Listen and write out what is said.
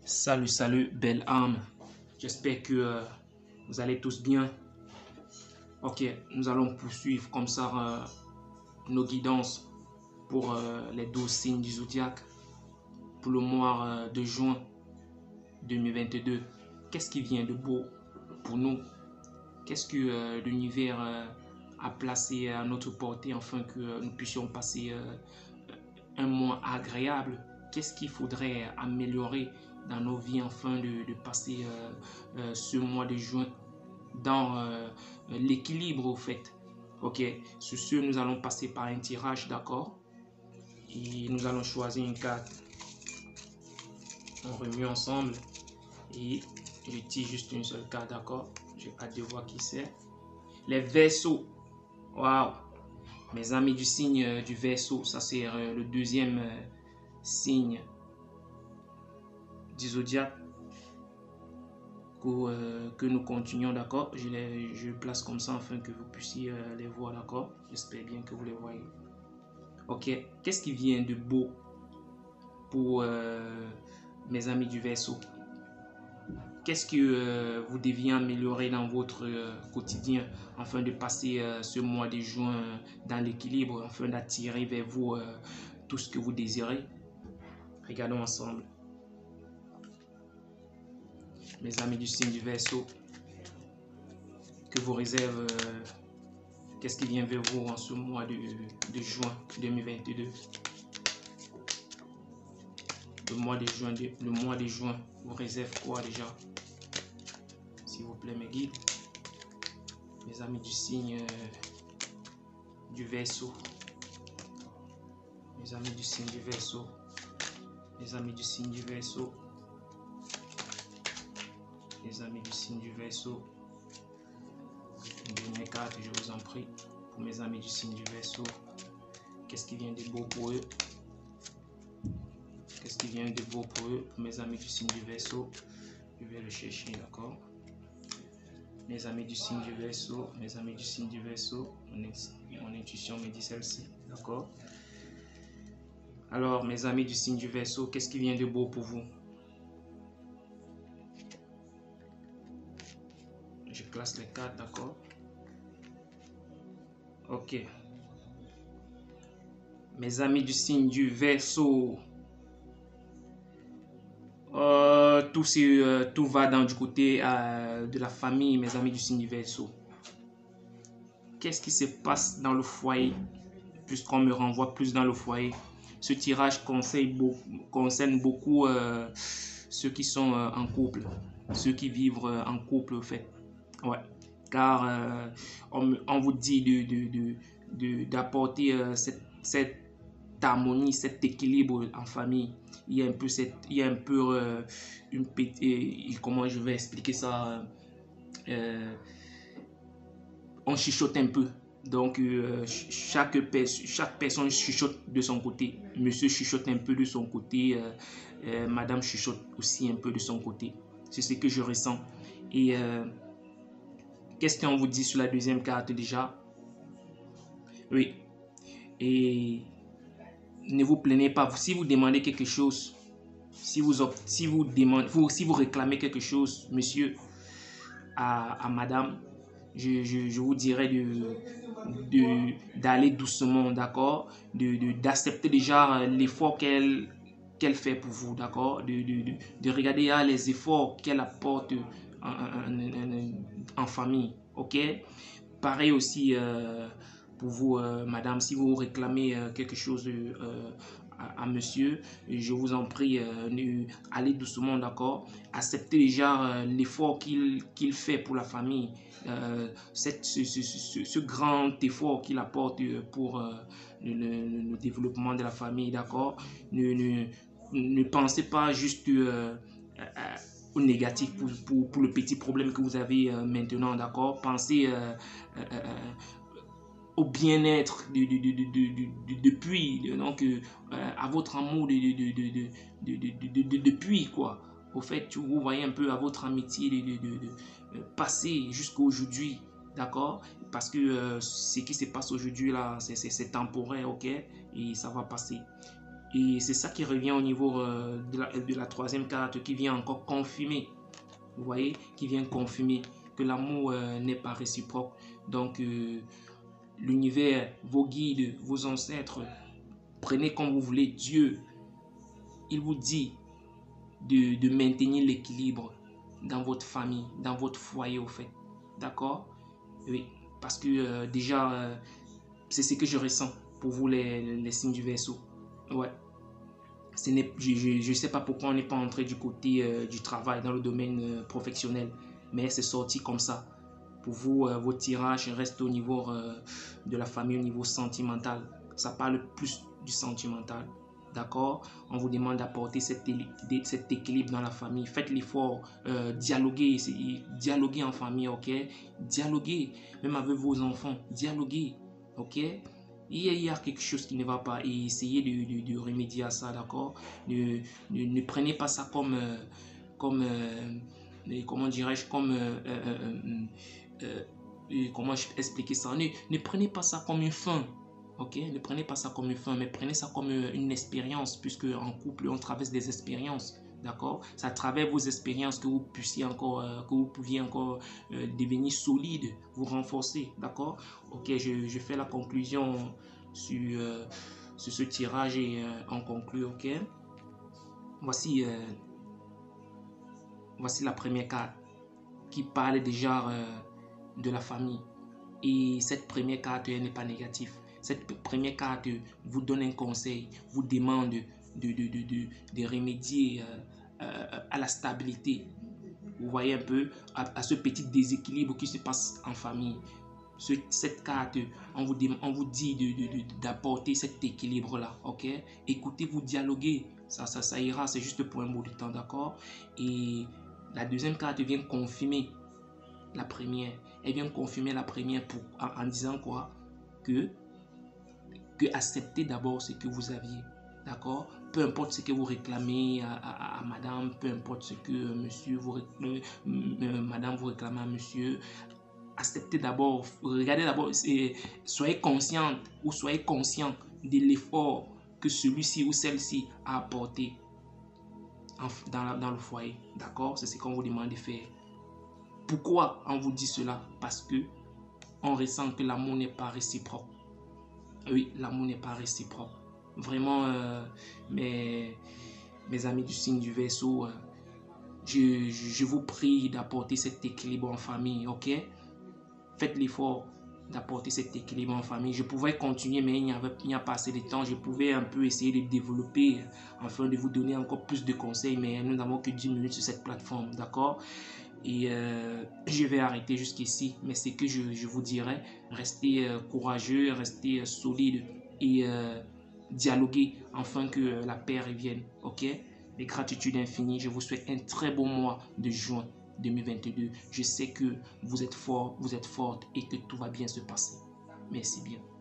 Salut, belle âme. J'espère que vous allez tous bien. Ok, nous allons poursuivre comme ça nos guidances pour les 12 signes du zodiaque pour le mois de juin 2022. Qu'est-ce qui vient de beau pour nous? Qu'est-ce que l'univers a placé à notre portée afin que nous puissions passer un mois agréable? Qu'est-ce qu'il faudrait améliorer dans nos vies afin de passer ce mois de juin dans l'équilibre au fait? Ok, sur ce, nous allons passer par un tirage, d'accord? Et nous allons choisir une carte. On remue ensemble et je tire juste une seule carte, d'accord? J'ai hâte de voir qui c'est. Les Verseaux. Waouh! Mes amis du signe du Verseau, ça c'est le deuxième signe du zodiaque que nous continuons, d'accord? Je place comme ça afin que vous puissiez les voir, d'accord? J'espère bien que vous les voyez. Ok, qu'est-ce qui vient de beau pour mes amis du Verseau? Qu'est-ce que vous deviez améliorer dans votre quotidien afin de passer ce mois de juin dans l'équilibre, afin d'attirer vers vous tout ce que vous désirez? Regardons ensemble. Mes amis du signe du Verseau, que vous réserve, qu'est-ce qui vient vers vous en ce mois de juin 2022? Le mois de juin vous réserve quoi déjà? S'il vous plaît, mes guides, mes amis du signe du Verseau, mes amis du signe du Verseau, mes amis du signe du Verseau, les amis du signe du Verseau. Une dernière carte, je vous en prie, pour mes amis du signe du Verseau. Qu'est-ce qui vient de beau pour eux? Qu'est-ce qui vient de beau pour eux, pour mes amis du signe du Verseau? Je vais le chercher, d'accord? Mes amis du signe du Verseau, mes amis du signe du Verseau, mon intuition me dit celle-ci, d'accord? Alors, mes amis du signe du Verseau, qu'est-ce qui vient de beau pour vous? Je classe les cartes, d'accord? Ok. Mes amis du signe du Verseau, tout va dans du côté de la famille, mes amis du signe du Verseau. Qu'est-ce qui se passe dans le foyer? Puisqu'on me renvoie plus dans le foyer. Ce tirage concerne beaucoup ceux qui sont en couple, ceux qui vivent en couple, en fait. Ouais. Car on vous dit d'apporter cette harmonie, cet équilibre en famille. Il y a un peu une petite, comment je vais expliquer ça, on chuchote un peu. Donc chaque personne chuchote de son côté. Monsieur chuchote un peu de son côté, madame chuchote aussi un peu de son côté. C'est ce que je ressens. Et qu'est-ce qu'on vous dit sur la deuxième carte déjà? Oui. Et ne vous plaignez pas. Si vous demandez quelque chose, si vous réclamez quelque chose, monsieur, à madame, je vous dirais d'aller doucement, d'accord? D'accepter déjà l'effort qu'elle fait pour vous, d'accord? De regarder les efforts qu'elle apporte en famille, ok? Pareil aussi pour vous, madame, si vous réclamez quelque chose à monsieur, je vous en prie, allez doucement, d'accord? Acceptez déjà l'effort qu'il fait pour la famille, ce grand effort qu'il apporte pour le développement de la famille, d'accord? Ne pensez pas juste au négatif pour le petit problème que vous avez maintenant, d'accord? Pensez au bien-être depuis, donc à votre amour depuis, quoi. Au fait, vous voyez un peu à votre amitié passer jusqu'à aujourd'hui, d'accord? Parce que ce qui se passe aujourd'hui là, c'est temporaire, ok? Et ça va passer. Et c'est ça qui revient au niveau de la troisième carte, qui vient encore confirmer, vous voyez, qui vient confirmer que l'amour n'est pas réciproque. Donc, l'univers, vos guides, vos ancêtres, prenez comme vous voulez, Dieu, il vous dit de maintenir l'équilibre dans votre famille, dans votre foyer au fait. D'accord? Oui, parce que déjà, c'est ce que je ressens pour vous les signes du Verseau. Ouais. Je ne sais pas pourquoi on n'est pas entré du côté du travail dans le domaine professionnel, mais c'est sorti comme ça. Pour vous, vos tirages restent au niveau de la famille, au niveau sentimental. Ça parle plus du sentimental. D'accord? On vous demande d'apporter cet équilibre dans la famille. Faites l'effort, dialoguer en famille, ok? Dialoguer, même avec vos enfants, dialoguer, ok? Il y a quelque chose qui ne va pas et essayez de remédier à ça, d'accord? Ne prenez pas ça comme comment dirais-je, comment expliquer ça? Ne prenez pas ça comme une fin. Ok, ne prenez pas ça comme une fin, mais prenez ça comme une expérience, puisque en couple, on traverse des expériences. D'accord? C'est à travers vos expériences que vous pouviez encore devenir solide, vous renforcer. D'accord? Ok, je fais la conclusion sur ce tirage et on conclut. Ok? Voici la première carte qui parle déjà de la famille. Et cette première carte n'est pas négative. Cette première carte vous donne un conseil, vous demande de remédier à la stabilité. Vous voyez un peu à ce petit déséquilibre qui se passe en famille. Cette carte, on vous dit d'apporter cet équilibre-là. Ok? Écoutez-vous, dialoguer. Ça ira, c'est juste pour un bout de temps, d'accord? Et la deuxième carte vient confirmer la première. Elle vient confirmer la première en disant quoi? Que acceptez d'abord ce que vous aviez. D'accord? Peu importe ce que vous réclamez à madame, peu importe ce que monsieur madame vous réclamez à monsieur, acceptez d'abord, regardez d'abord, soyez consciente ou soyez conscient de l'effort que celui-ci ou celle-ci a apporté dans le foyer. D'accord? C'est ce qu'on vous demande de faire. Pourquoi on vous dit cela? Parce que on ressent que l'amour n'est pas réciproque. Oui, l'amour n'est pas réciproque. Vraiment, mes amis du signe du Verseau, je vous prie d'apporter cet équilibre en famille, ok? Faites l'effort d'apporter cet équilibre en famille. Je pouvais continuer, mais il n'y a pas assez de temps. Je pouvais un peu essayer de développer afin de vous donner encore plus de conseils, mais nous n'avons que 10 minutes sur cette plateforme, d'accord? Et je vais arrêter jusqu'ici, mais c'est que je vous dirais, restez courageux, restez solide et dialoguer afin que la paix revienne, ok? Et gratitude infinie, je vous souhaite un très bon mois de juin 2022. Je sais que vous êtes fort, vous êtes forte et que tout va bien se passer. Merci bien.